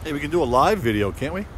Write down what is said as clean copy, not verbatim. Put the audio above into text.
Hey, we can do a live video, can't we?